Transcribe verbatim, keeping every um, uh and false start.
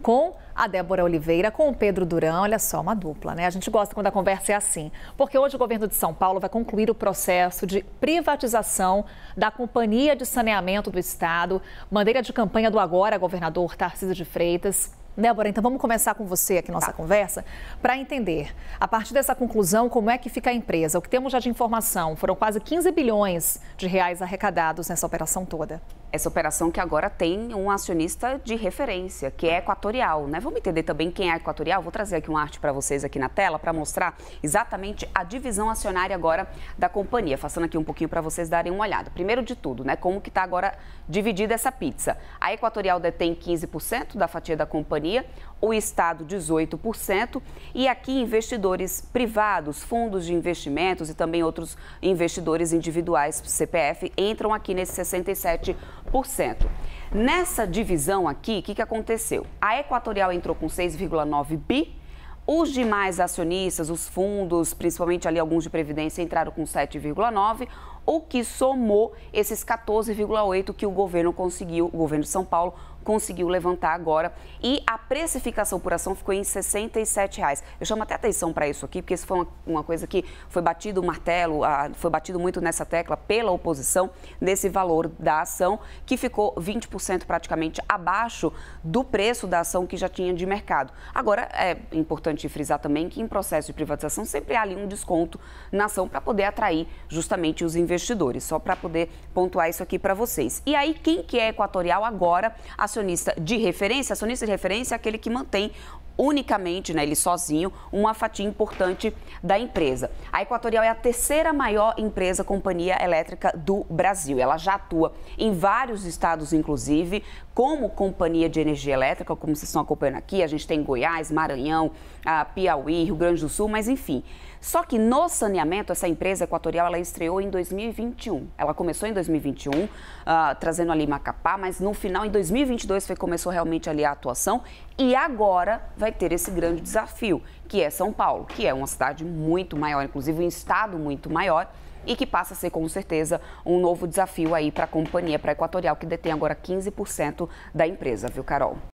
com a Débora Oliveira, com o Pedro Durão. Olha só, uma dupla, né? A gente gosta quando a conversa é assim, porque hoje o governo de São Paulo vai concluir o processo de privatização da Companhia de Saneamento do Estado, bandeira de campanha do agora governador Tarcísio de Freitas. Débora, então vamos começar com você aqui nossa tá. conversa para entender, a partir dessa conclusão, como é que fica a empresa. O que temos já de informação, foram quase quinze bilhões de reais arrecadados nessa operação toda. Essa operação que agora tem um acionista de referência, que é Equatorial, né? Vamos entender também quem é Equatorial? Vou trazer aqui uma arte para vocês aqui na tela para mostrar exatamente a divisão acionária agora da companhia. Passando aqui um pouquinho para vocês darem uma olhada. Primeiro de tudo, né? Como que está agora dividida essa pizza. A Equatorial detém quinze por cento da fatia da companhia, o Estado dezoito por cento e aqui investidores privados, fundos de investimentos e também outros investidores individuais, C P F, entram aqui nesse sessenta e sete por cento. Nessa divisão aqui, o que, que aconteceu? A Equatorial entrou com seis vírgula nove bi, os demais acionistas, os fundos, principalmente ali alguns de previdência, entraram com sete vírgula nove, o que somou esses quatorze vírgula oito que o governo conseguiu, o governo de São Paulo conseguiu levantar agora, e a precificação por ação ficou em sessenta e sete reais. Eu chamo até atenção para isso aqui, porque isso foi uma, uma coisa que foi batido o martelo, a, foi batido muito nessa tecla pela oposição, nesse valor da ação, que ficou vinte por cento praticamente abaixo do preço da ação que já tinha de mercado. Agora, é importante frisar também que em processo de privatização sempre há ali um desconto na ação para poder atrair justamente os investidores, só para poder pontuar isso aqui para vocês. E aí, quem que é Equatorial agora? Acionista de referência, acionista de referência é aquele que mantém unicamente, né, ele sozinho, uma fatia importante da empresa. A Equatorial é a terceira maior empresa, companhia elétrica do Brasil. Ela já atua em vários estados, inclusive, como companhia de energia elétrica, como vocês estão acompanhando aqui. A gente tem Goiás, Maranhão, Piauí, Rio Grande do Sul, mas enfim. Só que no saneamento, essa empresa Equatorial, ela estreou em dois mil e vinte e um. Ela começou em dois mil e vinte e um, uh, trazendo ali Macapá, mas no final, em dois mil e vinte e dois, foi, começou realmente ali a atuação. E agora vai ter esse grande desafio, que é São Paulo, que é uma cidade muito maior, inclusive um estado muito maior, e que passa a ser, com certeza, um novo desafio aí para a companhia, para a Equatorial, que detém agora quinze por cento da empresa, viu, Carol?